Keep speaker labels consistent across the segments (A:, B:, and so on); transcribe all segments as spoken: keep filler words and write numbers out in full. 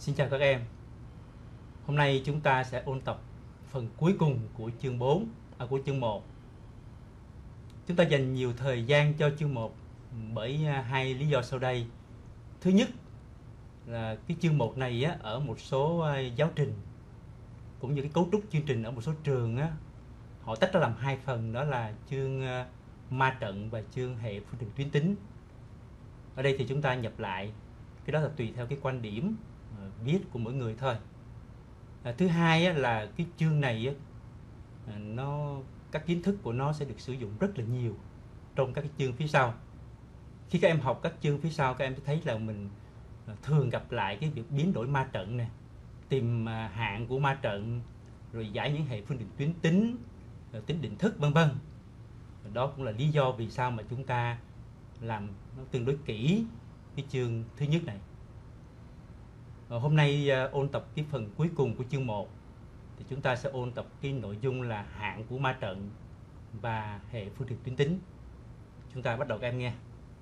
A: Xin chào các em. Hôm nay chúng ta sẽ ôn tập phần cuối cùng của chương bốn, à, của chương một. Chúng ta dành nhiều thời gian cho chương một bởi hai lý do sau đây. Thứ nhất là cái chương một này á, ở một số giáo trình cũng như cái cấu trúc chương trình ở một số trường á, họ tách ra làm hai phần, đó là chương ma trận và chương hệ phương trình tuyến tính. Ở đây thì chúng ta nhập lại, cái đó là tùy theo cái quan điểm viết của mỗi người thôi. À, thứ hai á, là cái chương này á, nó các kiến thức của nó sẽ được sử dụng rất là nhiều trong các cái chương phía sau. Khi các em học các chương phía sau, các em sẽ thấy là mình thường gặp lại cái việc biến đổi ma trận này, tìm hạn của ma trận, rồi giải những hệ phương trình tuyến tính, tính định thức vân vân. Đó cũng là lý do vì sao mà chúng ta làm nó tương đối kỹ cái chương thứ nhất này. Hôm nay ôn tập cái phần cuối cùng của chương một thì chúng ta sẽ ôn tập cái nội dung là hạn của ma trận và hệ phương trình tuyến tính. Chúng ta bắt đầu các em nghe.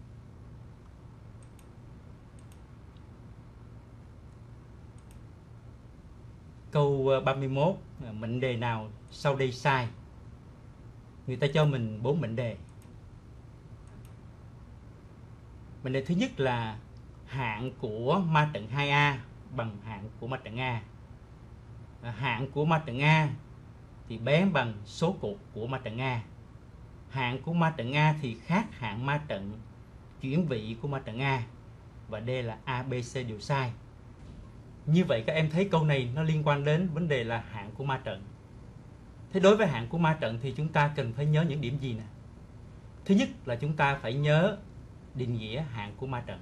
A: Câu ba mươi mốt, mệnh đề nào sau đây sai? Người ta cho mình bốn mệnh đề. Mệnh đề thứ nhất là hạn của ma trận hai A bằng hạn của ma trận A. Hạn của ma trận A thì bé bằng số cột của ma trận A. Hạn của ma trận A thì khác hạn ma trận chuyển vị của ma trận A. Và D là A, B, C đều sai. Như vậy các em thấy câu này nó liên quan đến vấn đề là hạn của ma trận. Thế đối với hạn của ma trận thì chúng ta cần phải nhớ những điểm gì nè? Thứ nhất là chúng ta phải nhớ định nghĩa hạn của ma trận.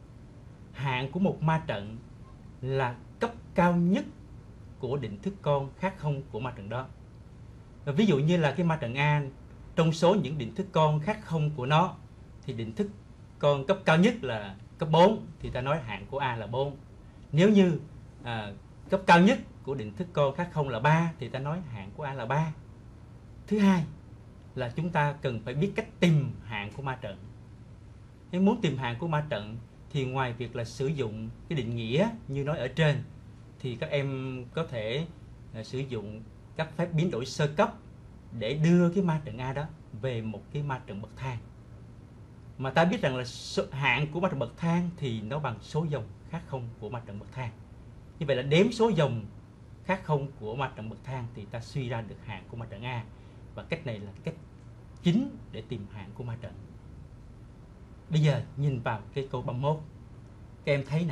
A: Hạn của một ma trận là cấp cao nhất của định thức con khác không của ma trận đó. Và ví dụ như là cái ma trận A, trong số những định thức con khác không của nó thì định thức con cấp cao nhất là cấp bốn, thì ta nói hạn của A là bốn. Nếu như à, cấp cao nhất của định thức con khác không là ba thì ta nói hạn của A là ba. Thứ hai là chúng ta cần phải biết cách tìm hạn của ma trận. Nếu muốn tìm hạn của ma trận thì ngoài việc là sử dụng cái định nghĩa như nói ở trên, thì các em có thể uh, sử dụng các phép biến đổi sơ cấp để đưa cái ma trận A đó về một cái ma trận bậc thang. Mà ta biết rằng là số, hạn của ma trận bậc thang thì nó bằng số dòng khác không của ma trận bậc thang. Như vậy là đếm số dòng khác không của ma trận bậc thang thì ta suy ra được hạn của ma trận A. Và cách này là cách chính để tìm hạn của ma trận. Bây giờ nhìn vào cái câu ba mươi mốt, các em thấy nè,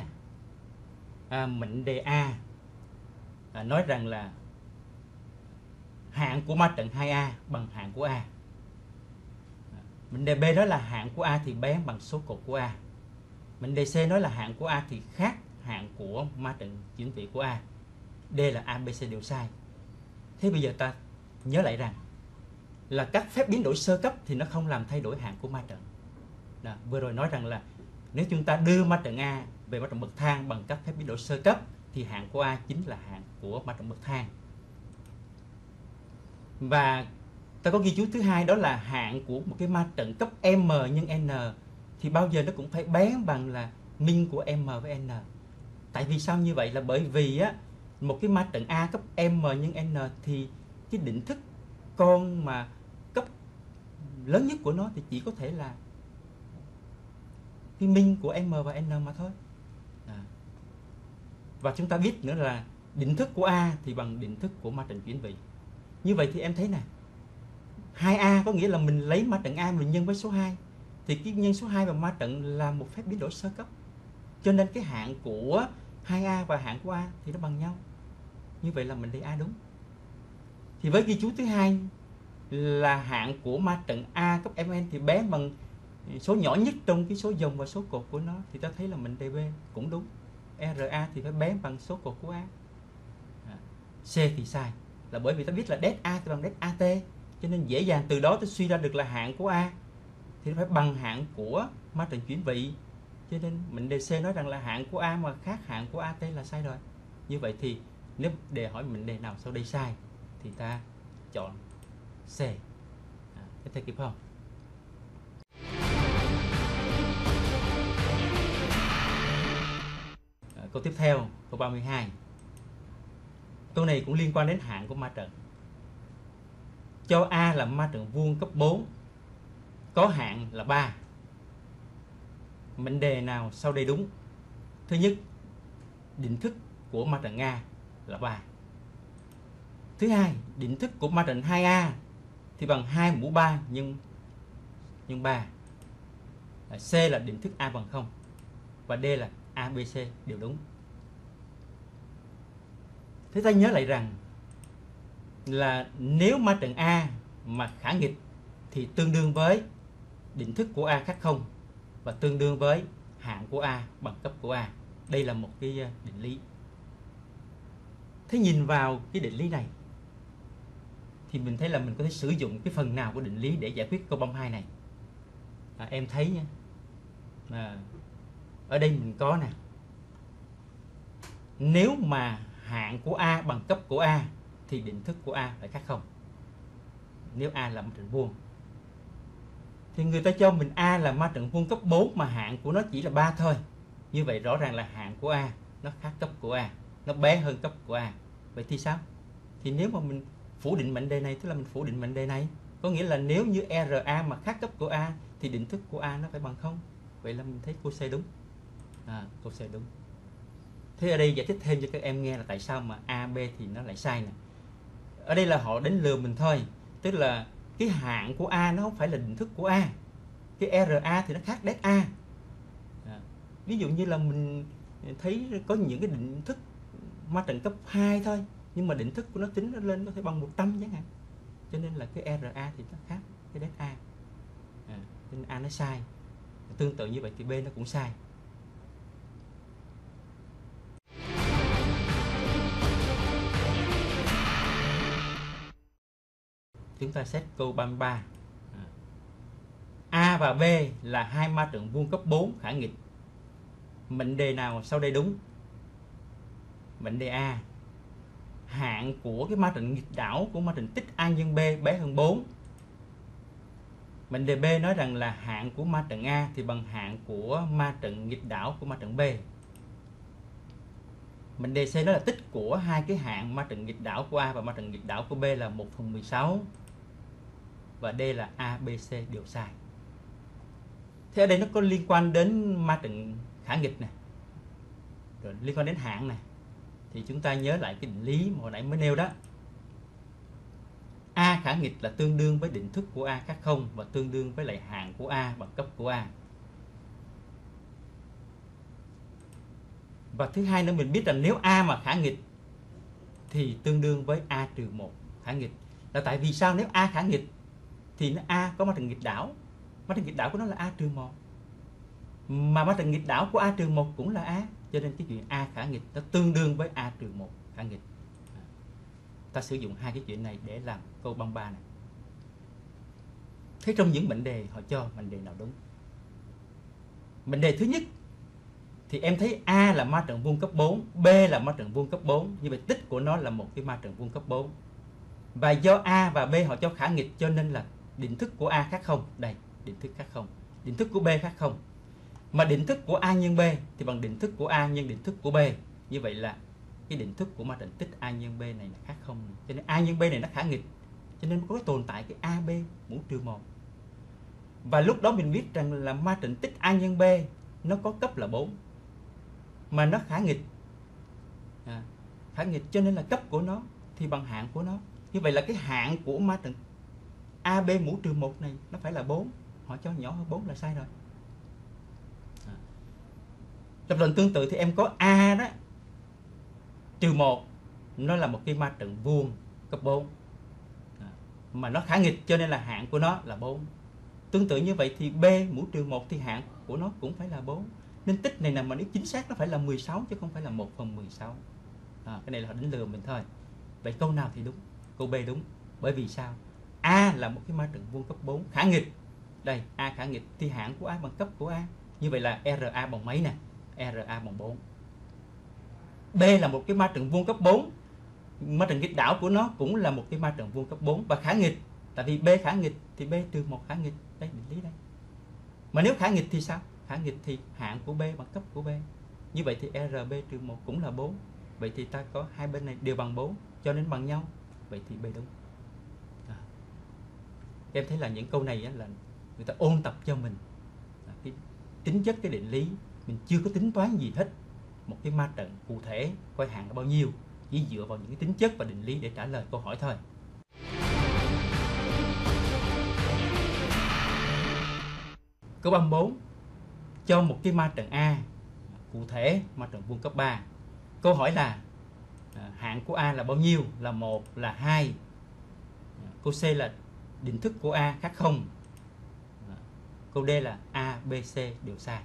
A: à, mệnh đề A à, nói rằng là hạn của ma trận hai A bằng hạn của A. À, mệnh đề B đó là hạn của A thì bé bằng số cột của A. Mệnh đề C nói là hạn của A thì khác hạn của ma trận chuyển vị của A. D là A, B, C đều sai. Thế bây giờ ta nhớ lại rằng là các phép biến đổi sơ cấp thì nó không làm thay đổi hạn của ma trận. Đó, vừa rồi nói rằng là nếu chúng ta đưa ma trận A về ma trận bậc thang bằng các phép biến đổi sơ cấp thì hạn của A chính là hạn của ma trận bậc thang. Và ta có ghi chú thứ hai, đó là hạn của một cái ma trận cấp M nhân N thì bao giờ nó cũng phải bé bằng là min của M với N. Tại vì sao như vậy? Là bởi vì á, một cái ma trận A cấp M nhân N thì cái định thức con mà cấp lớn nhất của nó thì chỉ có thể là cái min của M và N mà thôi. À. Và chúng ta biết nữa là định thức của A thì bằng định thức của ma trận chuyển vị. Như vậy thì em thấy nè, hai A có nghĩa là mình lấy ma trận A mình nhân với số hai, thì cái nhân số hai và ma trận là một phép biến đổi sơ cấp. Cho nên cái hạn của hai A và hạn của A thì nó bằng nhau. Như vậy là mình đề A đúng. Thì với ghi chú thứ hai là hạn của ma trận A cấp Mn thì bé bằng số nhỏ nhất trong cái số dòng và số cột của nó, thì ta thấy là mình đề B cũng đúng. Ra thì phải bé bằng số cột của A. À, C thì sai, là bởi vì ta biết là det A thì bằng det a tê, cho nên dễ dàng từ đó ta suy ra được là hạn của A thì nó phải bằng hạn của ma trận chuyển vị. Cho nên mệnh đề C nói rằng là hạn của A mà khác hạn của a tê là sai rồi. Như vậy thì nếu đề hỏi mệnh đề nào sau đây sai thì ta chọn C. À, các thầy kịp không? câu tiếp theo, câu ba mươi hai. Câu này cũng liên quan đến hạng của ma trận. Cho A là ma trận vuông cấp bốn, có hạng là ba. Mệnh đề nào sau đây đúng? Thứ nhất, định thức của ma trận A là ba. Thứ hai, định thức của ma trận hai A thì bằng hai mũ ba nhân nhân ba. C là định thức A bằng không. Và D là A, B, C đều đúng. Thế ta nhớ lại rằng là nếu ma trận A mà khả nghịch thì tương đương với định thức của A khác không và tương đương với hạng của A bằng cấp của A. Đây là một cái định lý. Thế nhìn vào cái định lý này thì mình thấy là mình có thể sử dụng cái phần nào của định lý để giải quyết câu ba mươi hai này. À, em thấy nha, à, ở đây mình có nè, nếu mà hạng của A bằng cấp của A thì định thức của A phải khác không. Nếu A là ma trận vuông thì người ta cho mình A là ma trận vuông cấp bốn mà hạng của nó chỉ là ba thôi. Như vậy rõ ràng là hạng của A nó khác cấp của A, nó bé hơn cấp của A. Vậy thì sao? Thì nếu mà mình phủ định mệnh đề này, tức là mình phủ định mệnh đề này, có nghĩa là nếu như rờ a mà khác cấp của A thì định thức của A nó phải bằng không. Vậy là mình thấy câu C đúng. À, câu C đúng. Thế ở đây giải thích thêm cho các em nghe là tại sao mà A, B thì nó lại sai nè. Ở đây là họ đánh lừa mình thôi. Tức là cái hạng của A nó không phải là định thức của A. Cái rờ a thì nó khác det A. À, ví dụ như là mình thấy có những cái định thức ma trận cấp hai thôi, nhưng mà định thức của nó tính nó lên có thể bằng một trăm chẳng hạn. Cho nên là cái rờ a thì nó khác cái det A. À, nên A nó sai. Tương tự như vậy thì B nó cũng sai. Chúng ta xét câu ba mươi ba. A và B là hai ma trận vuông cấp bốn khả nghịch. Mệnh đề nào sau đây đúng? Mệnh đề A, hạng của cái ma trận nghịch đảo của ma trận tích A nhân B bé hơn bốn. Mệnh đề B nói rằng là hạng của ma trận A thì bằng hạng của ma trận nghịch đảo của ma trận B. Mệnh đề C nói là tích của hai cái hạng ma trận nghịch đảo của A và ma trận nghịch đảo của B là một phần mười sáu. Và D là A, B, C đều sai. Thế ở đây nó có liên quan đến ma trận khả nghịch này, rồi liên quan đến hạng này, thì chúng ta nhớ lại cái định lý mà hồi nãy mới nêu đó. A khả nghịch là tương đương với định thức của A khác không và tương đương với lại hạng của A bằng cấp của A. Và thứ hai nữa, mình biết rằng nếu A mà khả nghịch thì tương đương với A trừ một khả nghịch. Là tại vì sao? Nếu A khả nghịch thì nó A có ma trận nghịch đảo, ma trận nghịch đảo của nó là A trừ một, mà ma trận nghịch đảo của A trừ một cũng là A, cho nên cái chuyện A khả nghịch nó tương đương với A trừ một khả nghịch. À, ta sử dụng hai cái chuyện này để làm câu ba mươi ba này. Thế trong những mệnh đề họ cho mệnh đề nào đúng? Mệnh đề thứ nhất thì em thấy A là ma trận vuông cấp bốn, B là ma trận vuông cấp bốn, như vậy tích của nó là một cái ma trận vuông cấp bốn. Và do A và B họ cho khả nghịch cho nên là định thức của A khác không. Đây, định thức khác không. Định thức của B khác không. Mà định thức của A nhân B thì bằng định thức của A nhân định thức của B. Như vậy là cái định thức của ma trận tích A nhân B này là khác không. Cho nên A nhân B này nó khả nghịch. Cho nên có tồn tại cái a bê mũ trừ một. Và lúc đó mình biết rằng là ma trận tích A nhân B nó có cấp là bốn, mà nó khả nghịch. À, khả nghịch cho nên là cấp của nó thì bằng hạng của nó. Như vậy là cái hạng của ma trận a bê mũ trừ một này nó phải là bốn. Họ cho nhỏ hơn bốn là sai rồi. À, lập luận tương tự thì em có A đó trừ một, nó là một cái ma trận vuông cấp bốn. À, mà nó khả nghịch cho nên là hạng của nó là bốn. Tương tự như vậy thì B mũ trừ một thì hạng của nó cũng phải là bốn. Nên tích này nè, mà nếu chính xác nó phải là mười sáu chứ không phải là một phần mười sáu. À, cái này là họ đánh lừa mình thôi. Vậy câu nào thì đúng? Câu B đúng. Bởi vì sao? A là một cái ma trận vuông cấp bốn khả nghịch. Đây, A khả nghịch thì hạng của A bằng cấp của A. Như vậy là rờ a bằng mấy nè? rờ a bằng bốn. B là một cái ma trận vuông cấp bốn. Ma trận nghịch đảo của nó cũng là một cái ma trận vuông cấp bốn và khả nghịch. Tại vì B khả nghịch thì B trừ một khả nghịch. Đây, định lý đây. Mà nếu khả nghịch thì sao? Khả nghịch thì hạng của B bằng cấp của B. Như vậy thì R B trừ một cũng là bốn. Vậy thì ta có hai bên này đều bằng bốn, cho nên bằng nhau. Vậy thì B đúng. À. Em thấy là những câu này á, là người ta ôn tập cho mình à, cái tính chất cái định lý. Mình chưa có tính toán gì hết. Một cái ma trận cụ thể coi hạng là bao nhiêu, chỉ dựa vào những cái tính chất và định lý để trả lời câu hỏi thôi. Câu ba mươi bốn. Cho một cái ma trận A, cụ thể ma trận vuông cấp ba. Câu hỏi là à, hạng của A là bao nhiêu? Là một, là hai. À, câu C là định thức của A khác không. À, câu D là A, B, C đều sai.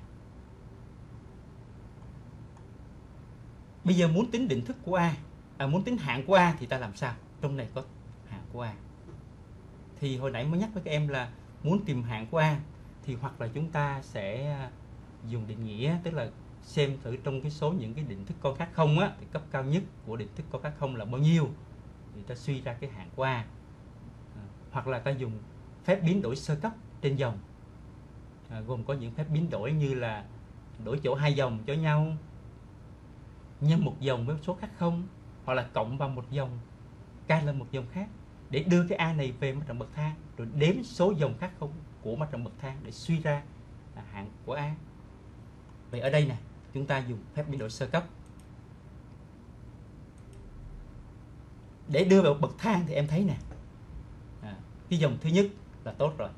A: Bây giờ muốn tính định thức của A, à, muốn tính hạng của A thì ta làm sao? Trong này có hạng của A. Thì hồi nãy mới nhắc với các em là muốn tìm hạng của A thì hoặc là chúng ta sẽ dùng định nghĩa, tức là xem thử trong cái số những cái định thức con khác không á, thì cấp cao nhất của định thức con khác không là bao nhiêu, thì ta suy ra cái hạng của A. À, hoặc là ta dùng phép biến đổi sơ cấp trên dòng, à, gồm có những phép biến đổi như là đổi chỗ hai dòng cho nhau, nhân một dòng với số khác không, hoặc là cộng vào một dòng k lên một dòng khác, để đưa cái A này về mặt trận bậc thang, rồi đếm số dòng khác không của mặt trận bậc thang để suy ra là hạng của A. Vậy ở đây nè, chúng ta dùng phép biến đổi sơ cấp để đưa vào bậc thang. Thì em thấy nè, à, cái dòng thứ nhất là tốt rồi,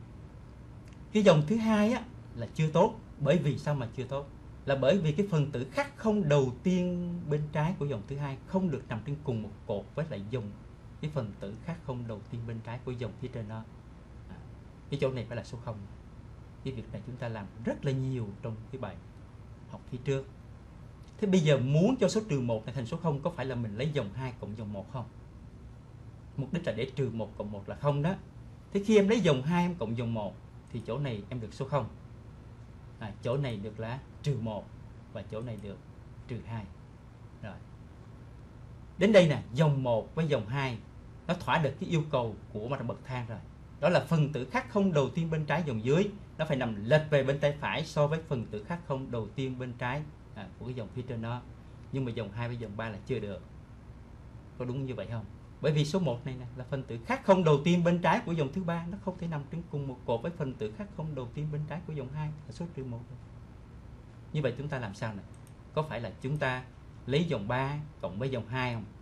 A: cái dòng thứ hai á là chưa tốt. Bởi vì sao mà chưa tốt? Là bởi vì cái phần tử khác không đầu tiên bên trái của dòng thứ hai không được nằm trên cùng một cột với lại dòng cái phần tử khác không đầu tiên bên trái của dòng phía trên đó. À, cái chỗ này phải là số không. Cái việc này chúng ta làm rất là nhiều trong cái bài học phía trước. Thế bây giờ muốn cho số trừ một này thành số không, có phải là mình lấy dòng hai cộng dòng một không? Mục đích là để trừ một cộng một là không đó. Thế khi em lấy dòng hai em cộng dòng một thì chỗ này em được số không. À, chỗ này được là trừ một và chỗ này được trừ hai. Rồi. Đến đây nè, dòng một với dòng hai nó thỏa được cái yêu cầu của mặt trận bậc thang rồi. Đó là phần tử khác không đầu tiên bên trái dòng dưới nó phải nằm lệch về bên tay phải so với phần tử khác không đầu tiên bên trái à, của cái dòng phía trên đó. Nhưng mà dòng hai với dòng ba là chưa được. Có đúng như vậy không? Bởi vì số một này nè là phần tử khác không đầu tiên bên trái của dòng thứ ba, nó không thể nằm trên cùng một cột với phần tử khác không đầu tiên bên trái của dòng hai là số trừ một. Như vậy chúng ta làm sao này? Có phải là chúng ta lấy dòng ba cộng với dòng hai không?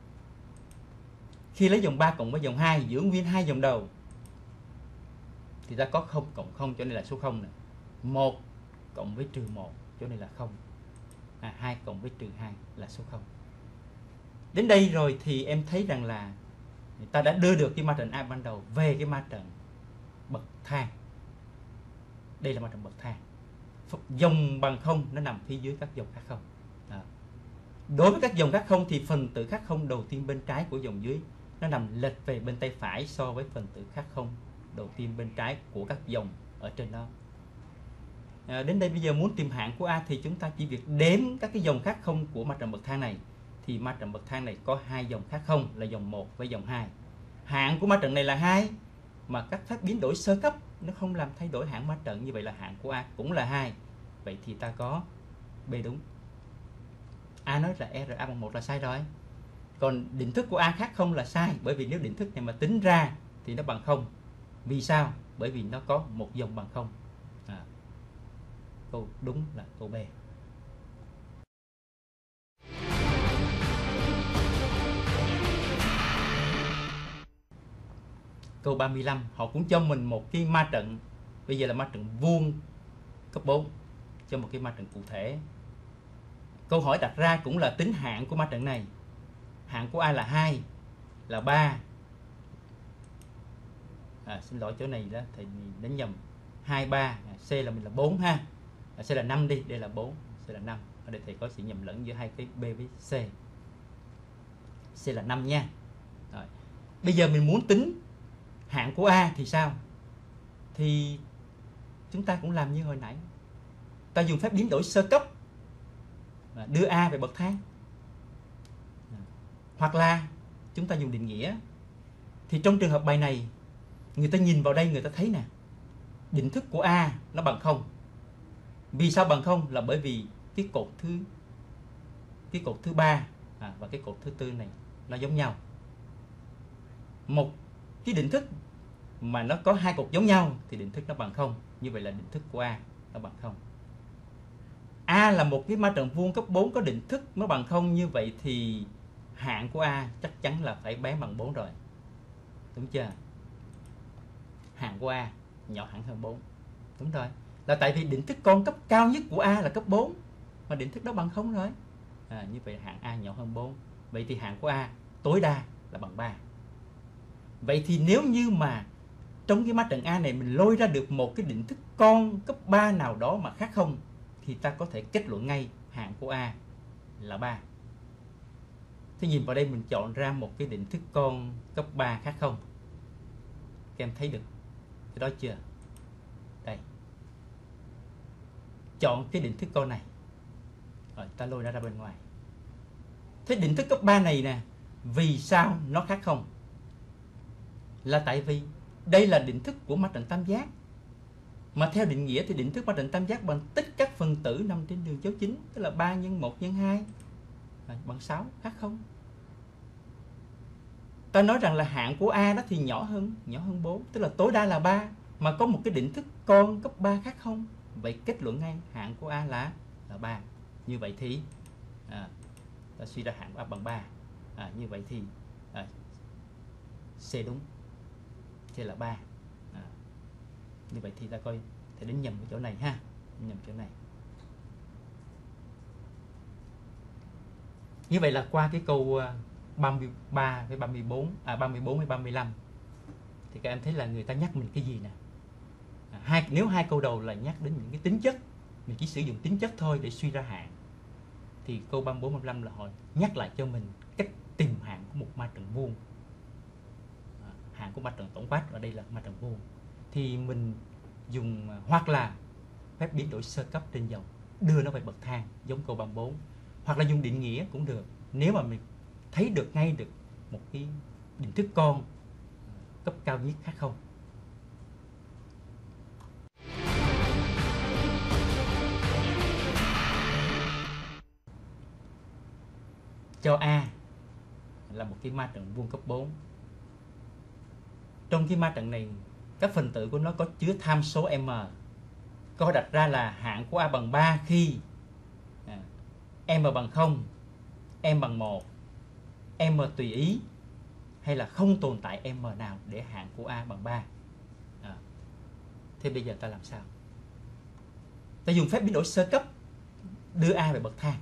A: Khi lấy dòng ba cộng với dòng hai giữ nguyên hai dòng đầu thì ta có không cộng không, cho nên là số không này. một cộng với trừ một, cho nên là không. À, hai cộng với trừ hai là số không. Đến đây rồi thì em thấy rằng là ta đã đưa được cái ma trận A ban đầu về cái ma trận bậc thang. Đây là ma trận bậc thang. Dòng bằng không nó nằm phía dưới các dòng khác không. Đó. Đối với các dòng khác không thì phần tử khác không đầu tiên bên trái của dòng dưới nó nằm lệch về bên tay phải so với phần tử khác không đầu tiên bên trái của các dòng ở trên đó. À, đến đây bây giờ muốn tìm hạng của A thì chúng ta chỉ việc đếm các cái dòng khác không của ma trận bậc thang này. Thì ma trận bậc thang này có hai dòng khác không là dòng một với dòng hai. Hạng của ma trận này là hai, mà các phép biến đổi sơ cấp nó không làm thay đổi hạng ma trận, như vậy là hạng của A cũng là hai. Vậy thì ta có B đúng. A nói là R A bằng một là sai rồi. Còn định thức của A khác không là sai, bởi vì nếu định thức này mà tính ra thì nó bằng không. Vì sao? Bởi vì nó có một dòng bằng không. À, câu đúng là câu B. Câu ba mươi lăm, họ cũng cho mình một cái ma trận. Bây giờ là ma trận vuông cấp bốn, cho một cái ma trận cụ thể. Câu hỏi đặt ra cũng là tính hạng của ma trận này. Hạng của A là hai, là ba. À, xin lỗi chỗ này đó thầy đánh nhầm. hai, ba, à, C là mình là bốn ha. À, C là năm đi, đây là bốn, C là năm. Ở đây thầy có sự nhầm lẫn giữa hai cái B với C. C là năm nha. Rồi. Bây giờ mình muốn tính hạng của A thì sao? Thì chúng ta cũng làm như hồi nãy. Ta dùng phép biến đổi sơ cấp đưa A về bậc thang. Hoặc là chúng ta dùng định nghĩa. Thì trong trường hợp bài này, người ta nhìn vào đây người ta thấy nè, định thức của A nó bằng không. Vì sao bằng không? Là bởi vì cái cột thứ cái cột thứ ba à, và cái cột thứ tư này nó giống nhau. Một cái định thức mà nó có hai cột giống nhau thì định thức nó bằng không. Như vậy là định thức của A nó bằng không. A là một cái ma trận vuông cấp bốn có định thức nó bằng không, như vậy thì hạng của A chắc chắn là phải bé bằng bốn rồi. Đúng chưa? Hạng của A nhỏ hẳn hơn bốn. Đúng rồi. Là tại vì định thức con cấp cao nhất của A là cấp bốn, mà định thức đó bằng không rồi. À, như vậy hạng A nhỏ hơn bốn. Vậy thì hạng của A tối đa là bằng ba. Vậy thì nếu như mà trong cái ma trận A này mình lôi ra được một cái định thức con cấp ba nào đó mà khác không, thì ta có thể kết luận ngay hạng của A là ba. Thế nhìn vào đây mình chọn ra một cái định thức con cấp ba khác không. Các em thấy được cái đó chưa? Đây. Chọn cái định thức con này. Rồi ta lôi nó ra bên ngoài. Thế định thức cấp ba này nè, vì sao nó khác không? Là tại vì đây là định thức của ma trận tam giác. Mà theo định nghĩa thì định thức ma trận tam giác bằng tích các phần tử nằm trên đường dấu chính, tức là ba nhân một nhân hai bằng sáu, khác không? Ta nói rằng là hạng của A đó thì nhỏ hơn nhỏ hơn bốn, tức là tối đa là ba, mà có một cái định thức con cấp ba khác không? Vậy kết luận ngay hạng của A là là ba. Như vậy thì à, ta suy ra hạng của A bằng ba. À, như vậy thì à, C đúng. C là ba. À, như vậy thì ta coi thể đến nhầm ở chỗ này ha, nhầm chỗ này. Như vậy là qua cái câu ba mươi ba với ba mươi bốn, à ba mươi bốn với ba mươi lăm thì các em thấy là người ta nhắc mình cái gì nè? À, hai nếu hai câu đầu là nhắc đến những cái tính chất, mình chỉ sử dụng tính chất thôi để suy ra hạng, thì câu ba mươi bốn, ba mươi lăm là họ nhắc lại cho mình cách tìm hạng của một ma trận vuông. À, hạng của ma trận tổng quát ở đây là ma trận vuông. Thì mình dùng hoặc là phép biến đổi sơ cấp trên dòng, đưa nó về bậc thang giống câu ba mươi bốn, hoặc là dùng định nghĩa cũng được. Nếu mà mình thấy được ngay được một cái định thức con cấp cao nhất khác không. Cho A là một cái ma trận vuông cấp bốn. Trong cái ma trận này, các phần tử của nó có chứa tham số M. Câu hỏi đặt ra là hạng của A bằng ba khi à, M bằng không, M bằng một, M tùy ý, hay là không tồn tại M nào để hạng của A bằng ba. À, thế bây giờ ta làm sao? Ta dùng phép biến đổi sơ cấp đưa A về bậc thang.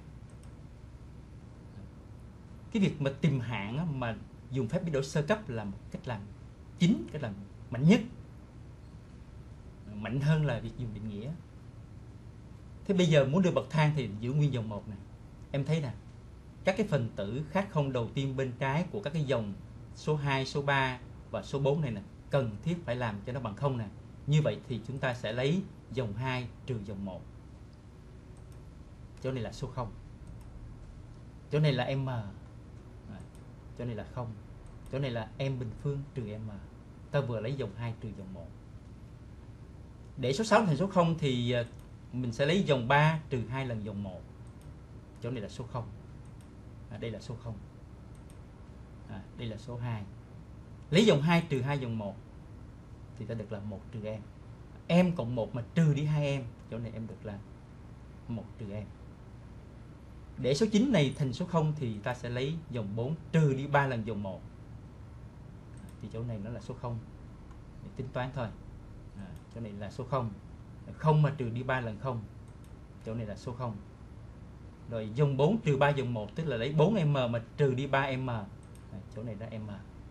A: Cái việc mà tìm hạng mà dùng phép biến đổi sơ cấp là một cách làm chính, cách làm mạnh nhất, mạnh hơn là việc dùng định nghĩa. Thế bây giờ muốn đưa bậc thang thì giữ nguyên dòng một này. Em thấy nè, các cái phần tử khác không đầu tiên bên trái của các cái dòng số hai, số ba và số bốn này nè, cần thiết phải làm cho nó bằng không nè. Như vậy thì chúng ta sẽ lấy dòng hai trừ dòng một. Chỗ này là số không. Chỗ này là M. Chỗ này là không. Chỗ này là M bình phương trừ M. Ta vừa lấy dòng hai trừ dòng một. Để số sáu thành số không thì mình sẽ lấy dòng ba trừ hai lần dòng một. Chỗ này là số không. À, đây là số không. À, đây là số hai. Lấy dòng hai trừ hai dòng một thì ta được là một trừ M. M cộng một mà trừ đi hai em, chỗ này em được là một trừ M. Để số chín này thành số không thì ta sẽ lấy dòng bốn trừ đi ba lần dòng một. À, thì chỗ này nó là số không. Để tính toán thôi. À, chỗ này là số không. Không mà trừ đi ba lần không. Chỗ này là số không. Rồi dòng bốn trừ ba dòng một tức là lấy bốn M mà trừ đi ba M. À, chỗ này là M.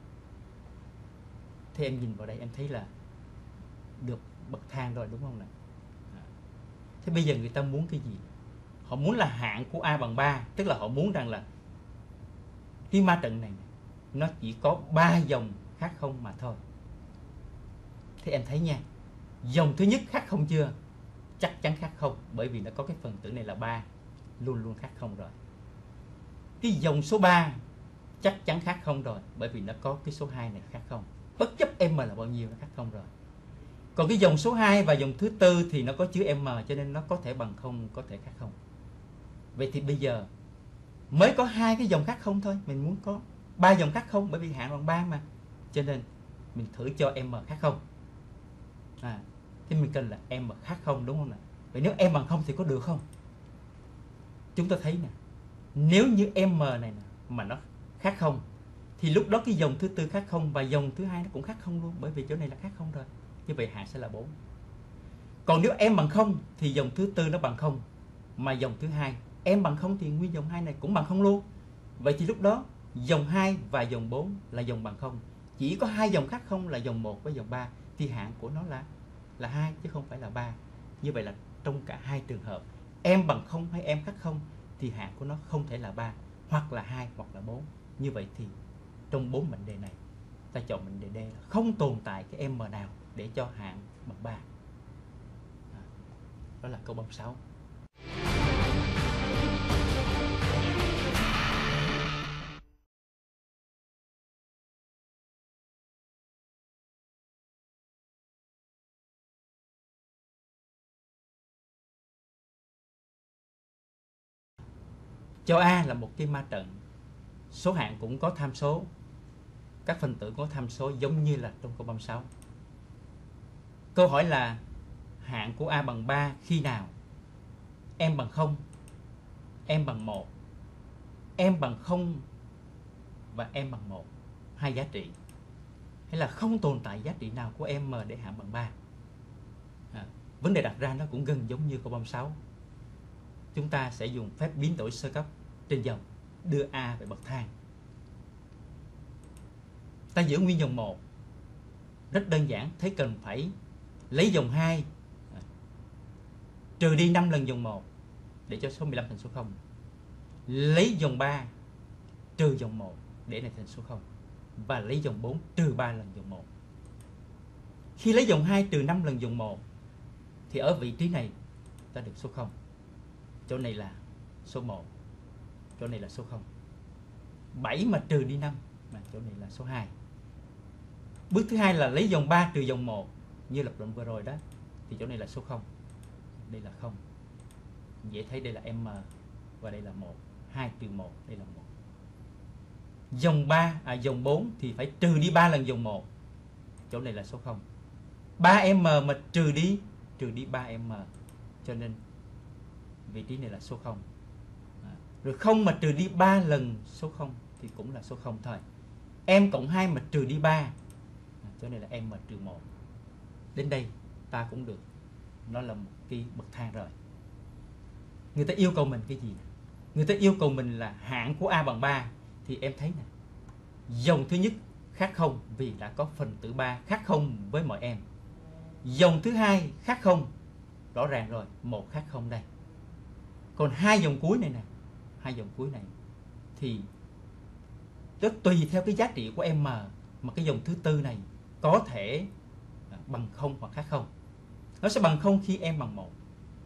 A: Thế em nhìn vào đây em thấy là được bậc thang rồi đúng không nào? À. Thế bây giờ người ta muốn cái gì? Họ muốn là hạng của A bằng ba, tức là họ muốn rằng là cái ma trận này nó chỉ có ba dòng khác không mà thôi. Thế em thấy nha, dòng thứ nhất khác không chưa? Chắc chắn khác không, bởi vì nó có cái phần tử này là ba, luôn luôn khác không rồi. Cái dòng số ba chắc chắn khác không rồi, bởi vì nó có cái số hai này khác không. Bất chấp M là bao nhiêu nó khác không rồi. Còn cái dòng số hai và dòng thứ tư thì nó có chứa M cho nên nó có thể bằng không, có thể khác không. Vậy thì bây giờ mới có hai cái dòng khác không thôi, mình muốn có ba dòng khác không, bởi vì hạng bằng ba mà, cho nên mình thử cho m khác không. À, thì mình cần là m khác không, đúng không nào? Vậy nếu m bằng không thì có được không? Chúng ta thấy nè, nếu như m này nè mà nó khác không thì lúc đó cái dòng thứ tư khác không và dòng thứ hai nó cũng khác không luôn, bởi vì chỗ này là khác không rồi. Như vậy hạng sẽ là bốn. Còn nếu m bằng không thì dòng thứ tư nó bằng không, mà dòng thứ hai m bằng không thì nguyên dòng hai này cũng bằng không luôn. Vậy thì lúc đó dòng hai và dòng bốn là dòng bằng không. Chỉ có hai dòng khác không là dòng một với dòng ba, thì hạng của nó là là hai chứ không phải là ba. Như vậy là trong cả hai trường hợp m bằng không hay m khác không thì hạng của nó không thể là ba, hoặc là hai hoặc là bốn. Như vậy thì trong bốn mệnh đề này ta chọn mệnh đề D là không tồn tại cái m nào để cho hạng bằng ba. Đó là câu ba mươi sáu. Cho A là một cái ma trận, số hạng cũng có tham số, các phần tử cũng có tham số giống như là trong câu ba mươi sáu. Câu hỏi là hạng của A bằng ba khi nào m bằng không, m bằng một, m bằng không và m bằng một, hai giá trị, hay là không tồn tại giá trị nào của m để hạng bằng ba. À, vấn đề đặt ra nó cũng gần giống như câu ba mươi sáu. Chúng ta sẽ dùng phép biến đổi sơ cấp trên dòng, đưa A về bậc thang. Ta giữ nguyên dòng một, rất đơn giản, thế cần phải lấy dòng hai trừ đi năm lần dòng một để cho số mười lăm thành số không. Lấy dòng ba trừ dòng một để này thành số không. Và lấy dòng bốn trừ ba lần dòng một. Khi lấy dòng hai trừ năm lần dòng một thì ở vị trí này ta được số không. Chỗ này là số một, chỗ này là số không. bảy mà trừ đi năm, mà chỗ này là số hai. Bước thứ hai là lấy dòng ba trừ dòng một, như lập luận vừa rồi đó, thì chỗ này là số không, đây là không. Dễ thấy đây là m và đây là một. hai trừ một, đây là một. Dòng ba, à dòng bốn thì phải trừ đi ba lần dòng một, chỗ này là số không. ba m mà trừ đi trừ đi ba m, cho nên vị trí này là số không. À, rồi không mà trừ đi ba lần số không thì cũng là số không thôi. M cộng hai mà trừ đi ba, à, chỗ này là m trừ một. Đến đây ta cũng được, nó là một cái bậc thang rồi. Người ta yêu cầu mình cái gì? Người ta yêu cầu mình là hạng của A bằng ba, thì em thấy nè, dòng thứ nhất khác không vì đã có phần tử ba khác không với mọi em. Dòng thứ hai khác không, rõ ràng rồi, một khác không đây. Còn hai dòng cuối này nè, hai dòng cuối này thì rất tùy theo cái giá trị của m mà cái dòng thứ tư này có thể bằng không hoặc khác không. Nó sẽ bằng không khi m bằng một.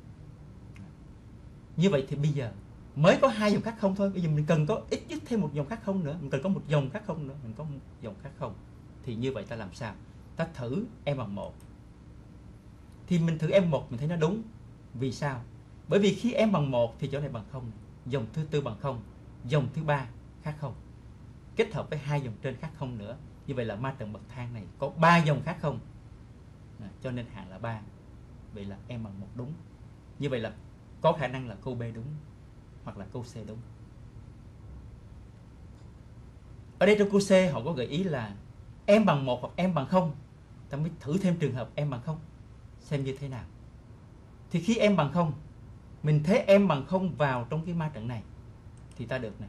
A: Như vậy thì bây giờ mới có hai dòng khác không thôi. Bây giờ mình cần có ít nhất thêm một dòng khác không nữa. Mình cần có một dòng khác không nữa. Mình có một dòng khác không. Thì như vậy ta làm sao? Ta thử m bằng một. Thì mình thử m một mình thấy nó đúng. Vì sao? Bởi vì khi m bằng một thì chỗ này bằng không, dòng thứ tư bằng không, dòng thứ ba khác không. Kết hợp với hai dòng trên khác không nữa. Như vậy là ma trận bậc thang này có ba dòng khác không. À, cho nên hạng là ba. Vậy là m bằng một đúng. Như vậy là có khả năng là câu B đúng hoặc là câu C đúng. Ở đây trong câu C họ có gợi ý là m bằng một hoặc m bằng không. Ta mới thử thêm trường hợp m bằng không xem như thế nào. Thì khi m bằng không, mình thế m bằng không vào trong cái ma trận này thì ta được này.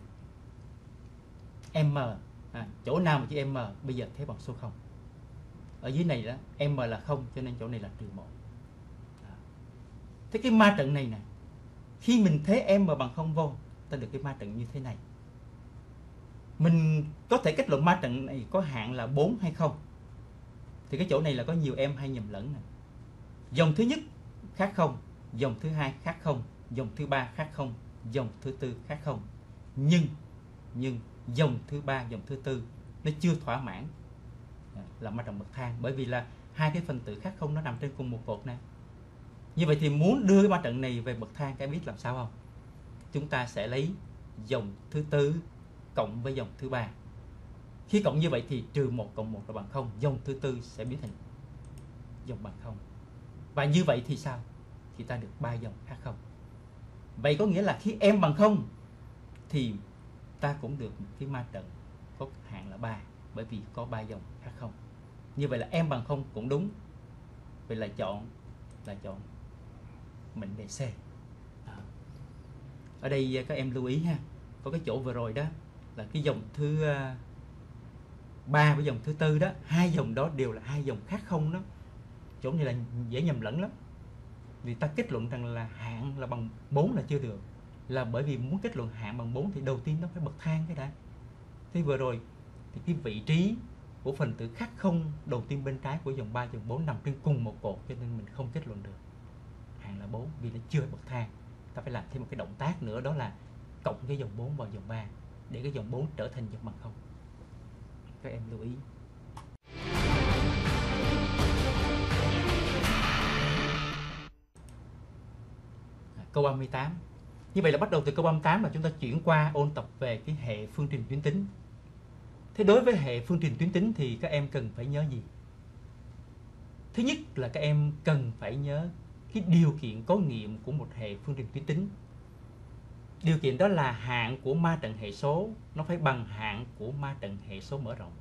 A: M, à, chỗ nào mà chữ m bây giờ thế bằng số không. Ở dưới này đó m là không, cho nên chỗ này là trừ một. Thế cái ma trận này nè, khi mình thế m bằng không vô, ta được cái ma trận như thế này. Mình có thể kết luận ma trận này có hạng là bốn hay không. Thì cái chỗ này là có nhiều em hay nhầm lẫn nè. Dòng thứ nhất khác không, dòng thứ hai khác không, dòng thứ ba khác không, dòng thứ tư khác không. Nhưng nhưng dòng thứ ba, dòng thứ tư nó chưa thỏa mãn là ma trận bậc thang, bởi vì là hai cái phần tử khác không nó nằm trên cùng một cột này. Như vậy thì muốn đưa cái ma trận này về bậc thang, các em biết làm sao không? chúng ta sẽ lấy dòng thứ tư cộng với dòng thứ ba. Khi cộng như vậy thì trừ một cộng một là bằng không, dòng thứ tư sẽ biến thành dòng bằng không. Và như vậy thì sao? Thì ta được ba dòng khác không. Vậy có nghĩa là khi m bằng không thì ta cũng được một cái ma trận có hạng là ba, bởi vì có ba dòng khác không. Như vậy là m bằng không cũng đúng. Vậy là chọn là chọn mệnh đề C. À. Ở đây các em lưu ý ha, có cái chỗ vừa rồi đó là cái dòng thứ ba với dòng thứ tư đó, hai dòng đó đều là hai dòng khác không đó. Chỗ này là dễ nhầm lẫn lắm. Vì ta kết luận rằng là hạng là bằng bốn là chưa được, là bởi vì muốn kết luận hạng bằng bốn thì đầu tiên nó phải bậc thang cái đã. Thế vừa rồi thì cái vị trí của phần tử khác không đầu tiên bên trái của dòng ba dòng bốn nằm trên cùng một cột, cho nên mình không kết luận được hạng là bốn vì nó chưa bậc thang. Ta phải làm thêm một cái động tác nữa, đó là cộng cái dòng bốn vào dòng ba để cái dòng bốn trở thành dòng bằng không. Các em lưu ý. Câu ba mươi tám. Như vậy là bắt đầu từ câu ba mươi tám là chúng ta chuyển qua ôn tập về cái hệ phương trình tuyến tính. Thế đối với hệ phương trình tuyến tính thì các em cần phải nhớ gì? Thứ nhất là các em cần phải nhớ cái điều kiện có nghiệm của một hệ phương trình tuyến tính. Điều kiện đó là hạng của ma trận hệ số nó phải bằng hạng của ma trận hệ số mở rộng.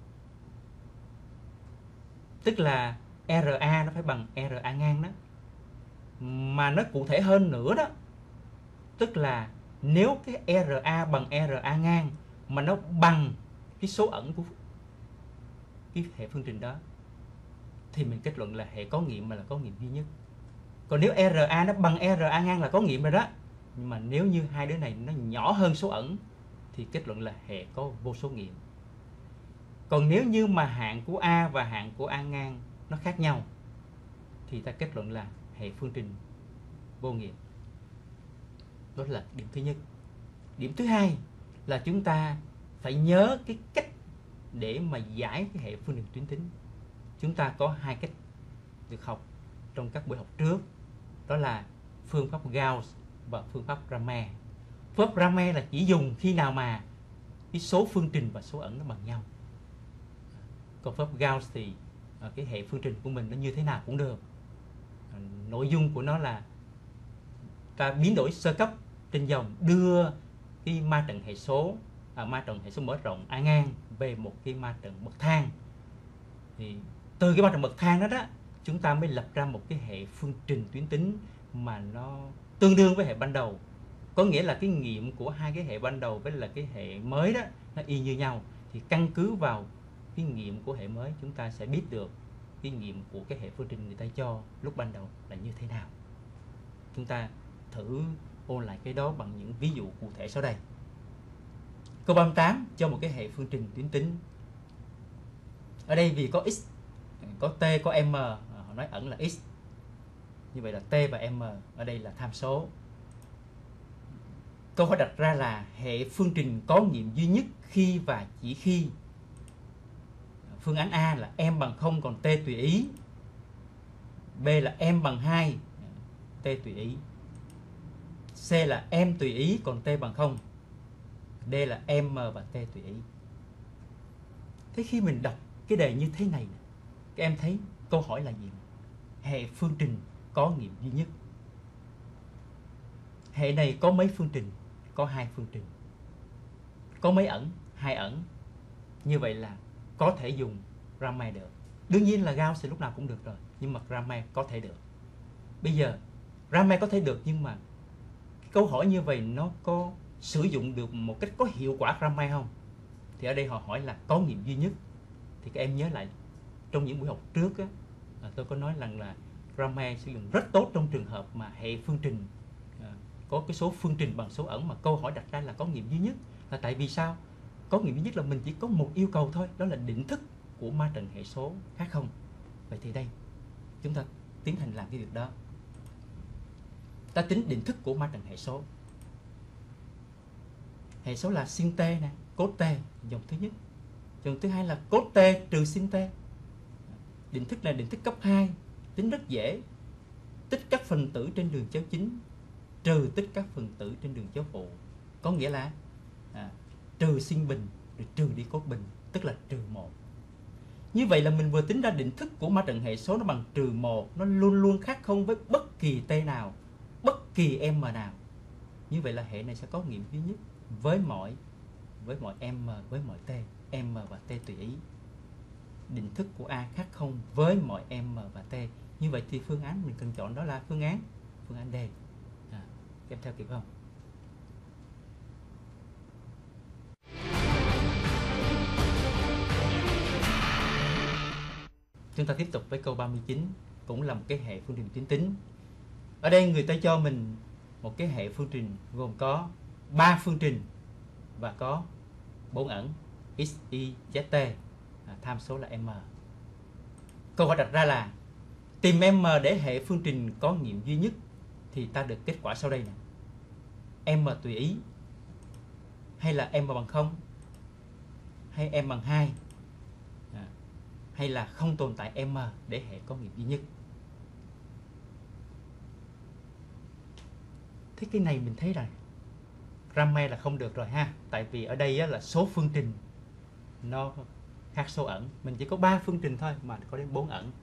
A: Tức là rờ a nó phải bằng rờ a ngang đó. Mà nó cụ thể hơn nữa đó, tức là nếu cái rờ a bằng rờ a ngang mà nó bằng cái số ẩn của cái hệ phương trình đó thì mình kết luận là hệ có nghiệm mà là có nghiệm duy nhất. Còn nếu rờ a nó bằng rờ a ngang là có nghiệm rồi đó, nhưng mà nếu như hai đứa này nó nhỏ hơn số ẩn thì kết luận là hệ có vô số nghiệm. Còn nếu như mà hạng của A và hạng của A ngang nó khác nhau thì ta kết luận là hệ phương trình vô nghiệm. Đó là điểm thứ nhất. Điểm thứ hai là chúng ta phải nhớ cái cách để mà giải cái hệ phương trình tuyến tính. Chúng ta có hai cách được học trong các buổi học trước, đó là phương pháp Gauss và phương pháp Raman. Phương pháp Raman là chỉ dùng khi nào mà cái số phương trình và số ẩn nó bằng nhau. Còn pháp Gauss thì cái hệ phương trình của mình nó như thế nào cũng được. Nội dung của nó là ta biến đổi sơ cấp trên dòng, đưa cái ma trận hệ số à, ma trận hệ số mở rộng A ngang về một cái ma trận bậc thang. Thì từ cái ma trận bậc thang đó đó, chúng ta mới lập ra một cái hệ phương trình tuyến tính mà nó tương đương với hệ ban đầu. Có nghĩa là cái nghiệm của hai cái hệ ban đầu với là cái hệ mới đó nó y như nhau. Thì căn cứ vào cái nghiệm của hệ mới, chúng ta sẽ biết được cái nghiệm của cái hệ phương trình người ta cho lúc ban đầu là như thế nào. Chúng ta thử ôn lại cái đó bằng những ví dụ cụ thể sau đây. Câu ba mươi tám cho một cái hệ phương trình tuyến tính. Ở đây vì có x, có t, có m, họ nói ẩn là x. Như vậy là t và m ở đây là tham số. Câu hỏi đặt ra là hệ phương trình có nghiệm duy nhất khi và chỉ khi phương án A là m bằng không còn t tùy ý, B là m bằng hai, t tùy ý, C là m tùy ý còn t bằng không, D là m và t tùy ý. Thế khi mình đọc cái đề như thế này, các em thấy câu hỏi là gì? Hệ phương trình có nghiệm duy nhất. Hệ này có mấy phương trình? Có hai phương trình. Có mấy ẩn? Hai ẩn. Như vậy là có thể dùng Raman được. Đương nhiên là Gauss thì lúc nào cũng được rồi, nhưng mà Raman có thể được. Bây giờ Raman có thể được, nhưng mà câu hỏi như vậy nó có sử dụng được một cách có hiệu quả Raman không? Thì ở đây họ hỏi là có nghiệm duy nhất. Thì các em nhớ lại trong những buổi học trước á, tôi có nói rằng là Raman sử dụng rất tốt trong trường hợp mà hệ phương trình à, có cái số phương trình bằng số ẩn mà câu hỏi đặt ra là có nghiệm duy nhất. Là tại vì sao? Có nghiệm duy nhất là mình chỉ có một yêu cầu thôi, đó là định thức của ma trận hệ số khác không. Vậy thì đây chúng ta tiến hành làm cái việc đó. Ta tính định thức của ma trận hệ số. Hệ số là sin t nè, cos t, dòng thứ nhất. Dòng thứ hai là cos t trừ sin t. Định thức là định thức cấp hai, tính rất dễ. Tích các phần tử trên đường chéo chính trừ tích các phần tử trên đường chấu phụ, có nghĩa là à, trừ sin bình rồi trừ đi cos bình, tức là trừ một. Như vậy là mình vừa tính ra định thức của ma trận hệ số nó bằng trừ một, nó luôn luôn khác không với bất kỳ t nào, bất kỳ m nào. Như vậy là hệ này sẽ có nghiệm duy nhất với mọi với mọi m, với mọi t, m và t tùy ý. Định thức của A khác không với mọi m và t. Như vậy thì phương án mình cần chọn đó là phương án phương án D. À, em theo kịp không? Chúng ta tiếp tục với câu ba mươi chín, cũng là một cái hệ phương trình tuyến tính. Ở đây người ta cho mình một cái hệ phương trình gồm có ba phương trình và có bốn ẩn x, y, z, t, à, tham số là m. Câu hỏi đặt ra là tìm m để hệ phương trình có nghiệm duy nhất, thì ta được kết quả sau đây nè. M tùy ý, hay là m bằng không, hay m bằng hai, à, hay là không tồn tại m để hệ có nghiệm duy nhất. Thế cái này mình thấy rồi, Ramme là không được rồi ha. Tại vì ở đây á, là số phương trình nó khác số ẩn. Mình chỉ có ba phương trình thôi mà có đến bốn ẩn.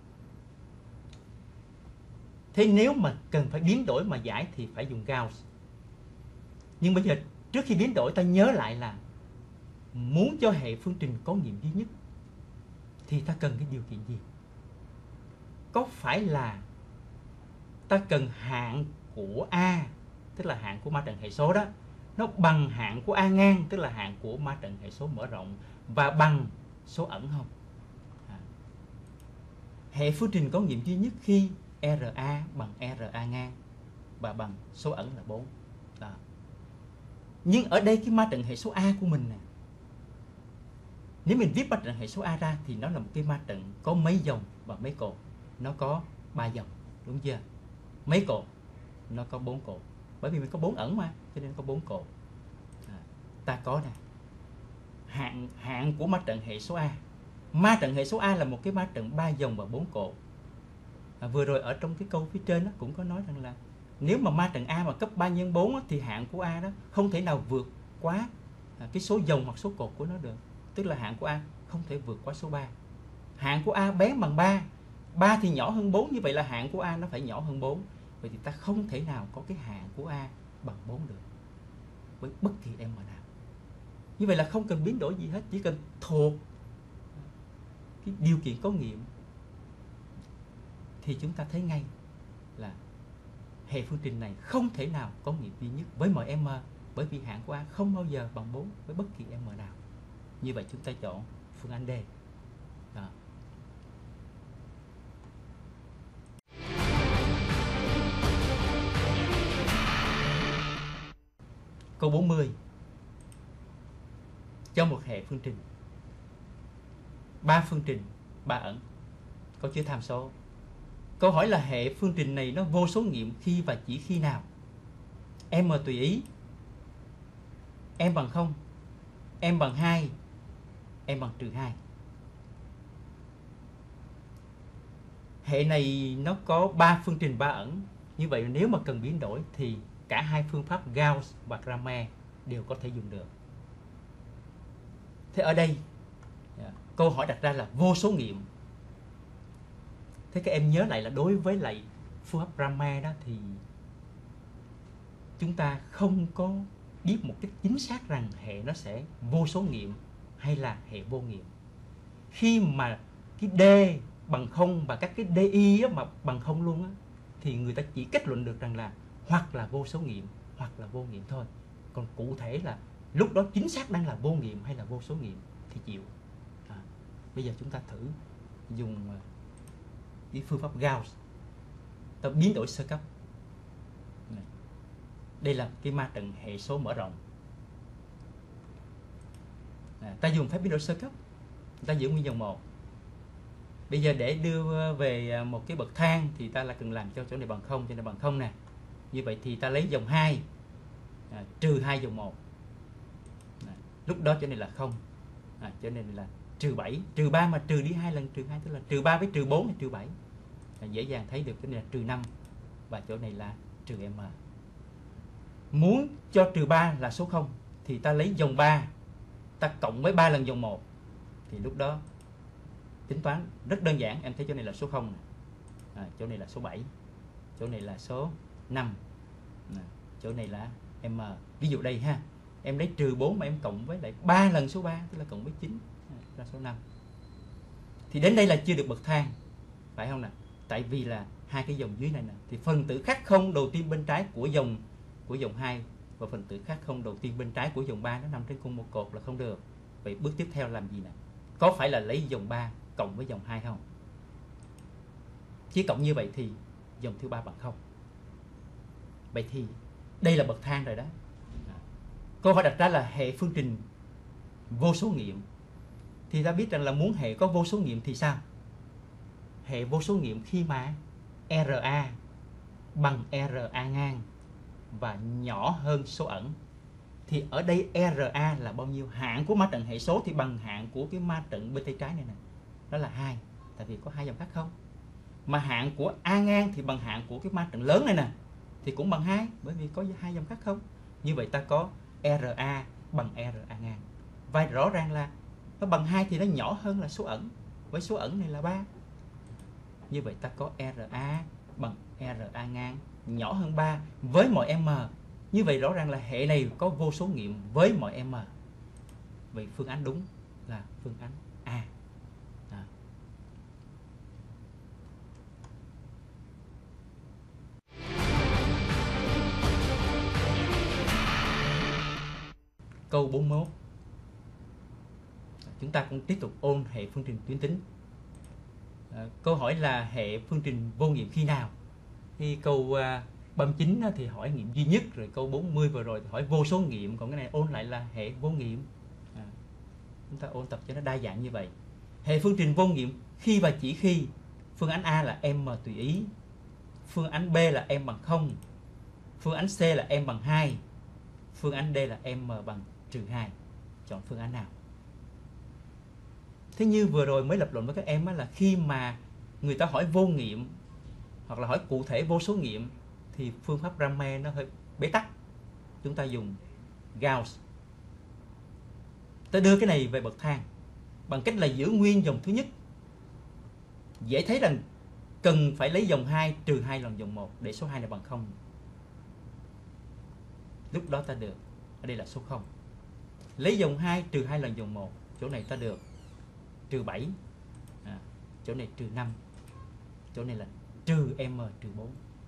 A: Thế nếu mà cần phải biến đổi mà giải thì phải dùng Gauss. Nhưng bây giờ trước khi biến đổi ta nhớ lại là muốn cho hệ phương trình có nghiệm duy nhất thì ta cần cái điều kiện gì? Có phải là ta cần hạng của A, tức là hạng của ma trận hệ số đó, nó bằng hạng của A ngang, tức là hạng của ma trận hệ số mở rộng, và bằng số ẩn không? À. Hệ phương trình có nghiệm duy nhất khi RA bằng RA ngang và bằng số ẩn là bốn. Đó. Nhưng ở đây cái ma trận hệ số A của mình nè, nếu mình viết ma trận hệ số A ra thì nó là một cái ma trận có mấy dòng và mấy cột. Nó có ba dòng, đúng chưa? Mấy cột? Nó có bốn cột. Bởi vì mình có bốn ẩn mà, cho nên có bốn cột. À, ta có nè, hạng hạng của ma trận hệ số A. Ma trận hệ số A là một cái ma trận ba dòng và bốn cột. À, vừa rồi ở trong cái câu phía trên đó cũng có nói rằng là nếu mà ma trận A mà cấp ba nhân bốn á, thì hạng của A đó không thể nào vượt quá à, cái số dòng hoặc số cột của nó được. Tức là hạng của A không thể vượt quá số ba. Hạng của A bé bằng ba, ba thì nhỏ hơn bốn, như vậy là hạng của A nó phải nhỏ hơn bốn. Vậy thì ta không thể nào có cái hạng của A bằng bốn được với bất kỳ m nào. Như vậy là không cần biến đổi gì hết, chỉ cần thuộc cái điều kiện có nghiệm thì chúng ta thấy ngay là hệ phương trình này không thể nào có nghiệm duy nhất với mọi m, bởi vì hạng của A không bao giờ bằng bốn với bất kỳ m nào. Như vậy chúng ta chọn phương án D. Đó. Câu bốn mươi. Cho một hệ phương trình ba phương trình, ba ẩn, có chứa tham số. Câu hỏi là hệ phương trình này nó vô số nghiệm khi và chỉ khi nào? M tùy ý, m bằng không, m bằng hai, m bằng trừ hai. Hệ này nó có ba phương trình ba ẩn. Như vậy nếu mà cần biến đổi thì cả hai phương pháp Gauss và Ramme đều có thể dùng được. Thế ở đây câu hỏi đặt ra là vô số nghiệm. Thế các em nhớ lại là đối với lại phương pháp Ramme đó thì chúng ta không có biết một cách chính xác rằng hệ nó sẽ vô số nghiệm hay là hệ vô nghiệm. Khi mà cái D bằng không và các cái DI mà bằng không luôn á, thì người ta chỉ kết luận được rằng là hoặc là vô số nghiệm hoặc là vô nghiệm thôi. Còn cụ thể là lúc đó chính xác đang là vô nghiệm hay là vô số nghiệm thì chịu. À, bây giờ chúng ta thử dùng cái phương pháp Gauss, ta biến đổi sơ cấp. Đây là cái ma trận hệ số mở rộng. À, ta dùng phép biến đổi sơ cấp, ta giữ nguyên dòng một. Bây giờ để đưa về một cái bậc thang thì ta là cần làm cho chỗ này bằng không, chỗ này bằng không nè. Như vậy thì ta lấy dòng hai à, trừ hai dòng một. À, lúc đó chỗ này là không. À, chỗ này là trừ bảy, trừ ba mà trừ đi hai lần trừ hai, tức là trừ ba với trừ bốn là trừ bảy. À, dễ dàng thấy được cái này là trừ năm và chỗ này là trừ m. muốn cho trừ ba là số không thì ta lấy dòng ba, ta cộng với ba lần dòng một, thì lúc đó tính toán rất đơn giản. Em thấy chỗ này là số không này. À, chỗ này là số bảy, chỗ này là số năm, à, chỗ này là m. Ví dụ đây ha, em lấy trừ bốn mà em cộng với lại ba lần số ba, tức là cộng với chín, à, ra số năm. Thì đến đây là chưa được bậc thang, phải không nào? Tại vì là hai cái dòng dưới này nè, thì phần tử khác không đầu tiên bên trái của dòng của dòng hai và phần tử khác không đầu tiên bên trái của dòng ba nó nằm trên cùng một cột là không được. Vậy bước tiếp theo làm gì nè? Có phải là lấy dòng ba cộng với dòng hai không? Chỉ cộng như vậy thì dòng thứ ba bằng không. Vậy thì đây là bậc thang rồi đó. Câu hỏi đặt ra là hệ phương trình vô số nghiệm. Thì ta biết rằng là muốn hệ có vô số nghiệm thì sao? Hệ vô số nghiệm khi mà ra bằng ra ngang và nhỏ hơn số ẩn. Thì ở đây ra là bao nhiêu? Hạng của ma trận hệ số thì bằng hạng của cái ma trận bên tay trái này nè, đó là hai, tại vì có hai dòng khác không. Mà hạng của a ngang thì bằng hạng của cái ma trận lớn này nè, thì cũng bằng hai, bởi vì có hai dòng khác không. Như vậy ta có ra bằng ra ngang. Và rõ ràng là nó bằng hai thì nó nhỏ hơn là số ẩn, với số ẩn này là ba. Như vậy ta có ra bằng ra ngang nhỏ hơn ba với mọi m. Như vậy rõ ràng là hệ này có vô số nghiệm với mọi m. Vậy phương án đúng là phương án A. Đó. Câu bốn mươi mốt. Chúng ta cũng tiếp tục ôn hệ phương trình tuyến tính. À, câu hỏi là hệ phương trình vô nghiệm khi nào? Thì câu à, ba mươi chín thì hỏi nghiệm duy nhất, rồi câu bốn mươi vừa rồi thì hỏi vô số nghiệm, còn cái này ôn lại là hệ vô nghiệm. À, chúng ta ôn tập cho nó đa dạng như vậy. Hệ phương trình vô nghiệm khi và chỉ khi phương án A là m tùy ý, phương án B là m bằng không, phương án C là m bằng hai, phương án D là m bằng trừ hai. Chọn phương án nào? Thế như vừa rồi mới lập luận với các em là khi mà người ta hỏi vô nghiệm hoặc là hỏi cụ thể vô số nghiệm thì phương pháp Raman nó hơi bế tắc. Chúng ta dùng Gauss. Ta đưa cái này về bậc thang bằng cách là giữ nguyên dòng thứ nhất. Dễ thấy rằng cần phải lấy dòng hai trừ hai lần dòng một để số hai này bằng không. Lúc đó ta được, ở đây là số không. Lấy dòng hai trừ hai lần dòng một, chỗ này ta được trừ bảy, à, chỗ này trừ năm, chỗ này là trừ m trừ bốn.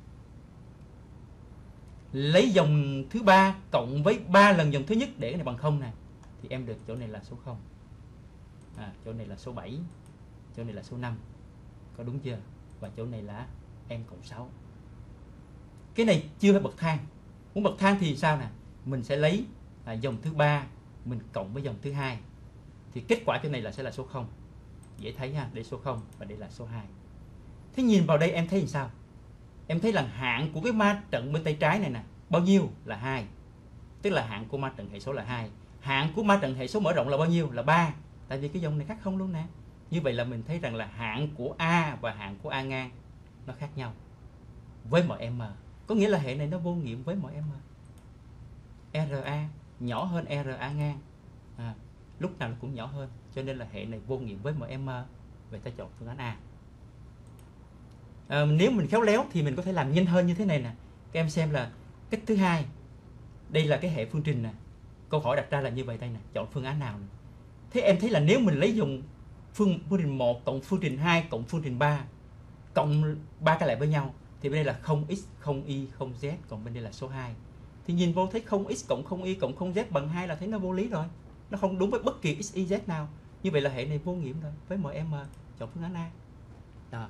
A: Lấy dòng thứ ba cộng với ba lần dòng thứ nhất để cái này bằng không này, thì em được chỗ này là số không, à, chỗ này là số bảy, chỗ này là số năm, có đúng chưa? Và chỗ này là m cộng sáu. Cái này chưa phải bậc thang. Muốn bậc thang thì sao nè? Mình sẽ lấy à, dòng thứ ba mình cộng với dòng thứ hai, thì kết quả chỗ này là sẽ là số không. Dễ thấy ha, đây số không và đây là số hai. Thế nhìn vào đây em thấy làm sao? Em thấy là hạng của cái ma trận bên tay trái này nè, bao nhiêu? Là hai. Tức là hạng của ma trận hệ số là hai. Hạng của ma trận hệ số mở rộng là bao nhiêu? Là ba. Tại vì cái dòng này khác không luôn nè. Như vậy là mình thấy rằng là hạng của A và hạng của A ngang nó khác nhau với mọi m. Có nghĩa là hệ này nó vô nghiệm với mọi m. ra nhỏ hơn ra ngang, à, lúc nào nó cũng nhỏ hơn, cho nên là hệ này vô nghiệm với mọi m. Vậy ta chọn phương án A. À, nếu mình khéo léo thì mình có thể làm nhanh hơn như thế này nè. Các em xem là cách thứ hai. Đây là cái hệ phương trình nè. Câu hỏi đặt ra là như vậy đây nè. Chọn phương án nào nè. Thế em thấy là nếu mình lấy dùng phương, phương trình một cộng phương trình hai cộng phương trình ba cộng ba cái lại với nhau, thì bên đây là không x, không y, không z, còn bên đây là số hai. Thì nhìn vô thấy không x cộng không y cộng không z bằng hai là thấy nó vô lý rồi. Nó không đúng với bất kỳ x, y, z nào. Như vậy là hệ này vô nghiệm rồi với mọi m. Chọn phương án A. Đó.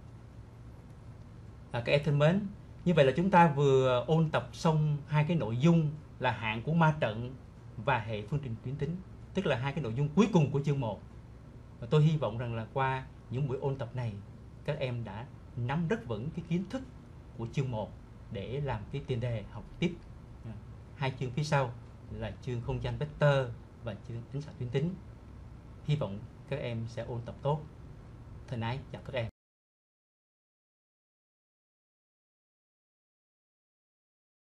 A: À, các em thân mến, như vậy là chúng ta vừa ôn tập xong hai cái nội dung là hạng của ma trận và hệ phương trình tuyến tính, tức là hai cái nội dung cuối cùng của chương một. Và tôi hy vọng rằng là qua những buổi ôn tập này, các em đã nắm rất vững cái kiến thức của chương một để làm cái tiền đề học tiếp hai chương phía sau là chương không gian vector và chương tính xạ tuyến tính. Hy vọng các em sẽ ôn tập tốt. Thân ái chào các em.